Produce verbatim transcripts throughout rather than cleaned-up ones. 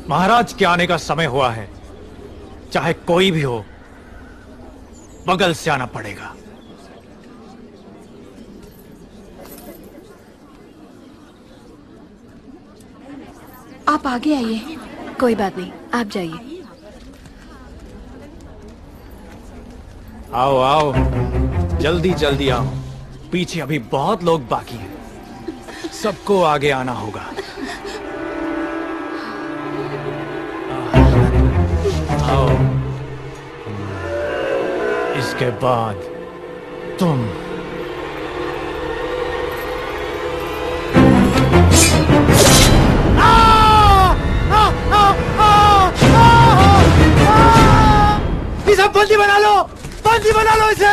महाराज के आने का समय हुआ है। चाहे कोई भी हो, बगल से आना पड़ेगा। आप आगे आइए। कोई बात नहीं, आप जाइए। आओ आओ, जल्दी जल्दी आओ। पीछे अभी बहुत लोग बाकी हैं। सबको आगे आना होगा। आओ, इसके बाद तुम। इसे बंदी बना लो, बंदी बना लो इसे।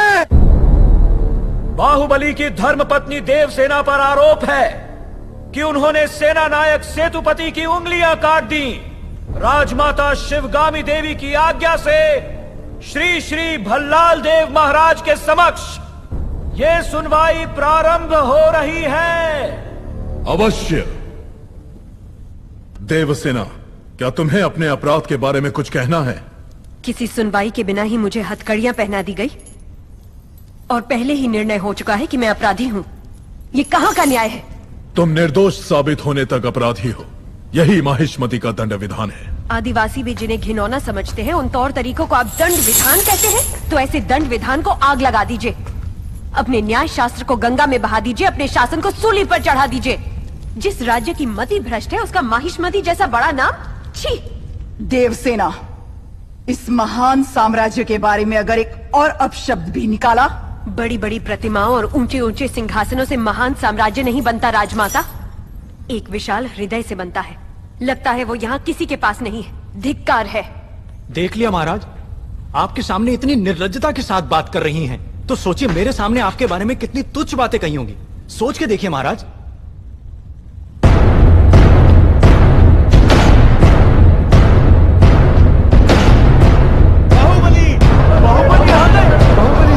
बाहुबली की धर्मपत्नी देवसेना पर आरोप है कि उन्होंने सेना नायक सेतुपति की उंगलियां काट दी। राजमाता शिवगामी देवी की आज्ञा से श्री श्री भल्लाल देव महाराज के समक्ष ये सुनवाई प्रारंभ हो रही है। अवश्य। देवसेना, क्या तुम्हें अपने अपराध के बारे में कुछ कहना है? किसी सुनवाई के बिना ही मुझे हथकड़ियां पहना दी गई और पहले ही निर्णय हो चुका है कि मैं अपराधी हूं। ये कहां का न्याय है? तुम निर्दोष साबित होने तक अपराधी हो। यही माहिष्मति का दंड विधान है। आदिवासी भी जिन्हें घिनौना समझते हैं, उन तौर तरीकों को आप दंड विधान कहते हैं? तो ऐसे दंड विधान को आग लगा दीजिए। अपने न्याय शास्त्र को गंगा में बहा दीजिए। अपने शासन को सूली पर चढ़ा दीजिए। जिस राज्य की मति भ्रष्ट है, उसका माहिष्मति जैसा बड़ा नाम? छी! देवसेना, इस महान साम्राज्य के बारे में अगर एक और अपशब्द भी निकाला। बड़ी बड़ी प्रतिमाओं और ऊंचे ऊंचे सिंहासनों से महान साम्राज्य नहीं बनता राजमाता, एक विशाल हृदय से बनता है। लगता है वो यहाँ किसी के पास नहीं है। धिक्कार है। देख लिया महाराज, आपके सामने इतनी निर्लज्जता के साथ बात कर रही हैं, तो सोचिए मेरे सामने आपके बारे में कितनी तुच्छ बातें कही होंगी। सोच के देखिए महाराज। बाहुबली, बाहुबली आ गए। बाहुबली।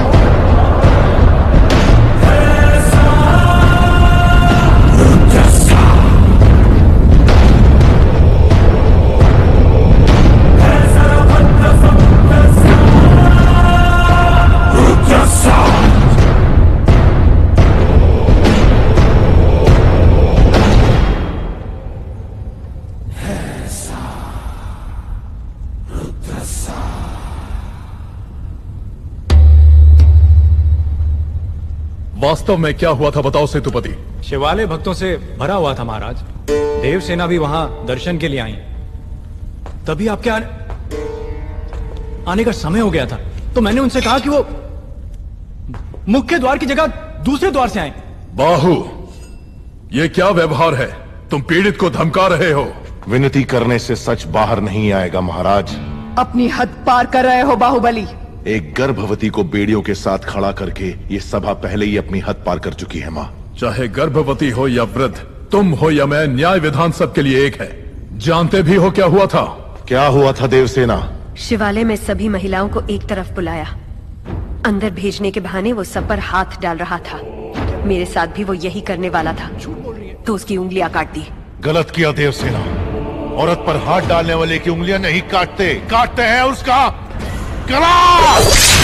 वास्तव में क्या हुआ था बताओ सेतुपति। शिवालय भक्तों से भरा हुआ था महाराज। देवसेना भी वहां दर्शन के लिए आई। तभी आपके आने आने का समय हो गया था, तो मैंने उनसे कहा कि वो मुख्य द्वार की जगह दूसरे द्वार से आए। बाहु, ये क्या व्यवहार है? तुम पीड़ित को धमका रहे हो। विनती करने से सच बाहर नहीं आएगा महाराज। अपनी हद पार कर रहे हो बाहुबली। एक गर्भवती को बेड़ियों के साथ खड़ा करके ये सभा पहले ही अपनी हद पार कर चुकी है माँ। चाहे गर्भवती हो या वृद्ध, तुम हो या मैं, न्याय विधान सबके लिए एक है। जानते भी हो क्या हुआ था? क्या हुआ था देवसेना? शिवालय में सभी महिलाओं को एक तरफ बुलाया। अंदर भेजने के बहाने वो सब पर हाथ डाल रहा था। मेरे साथ भी वो यही करने वाला था, तो उसकी उंगलियां काट दी। गलत किया देवसेना। औरत पर हाथ डालने वाले की उंगलियां नहीं काटते, काटते हैं उसका गला।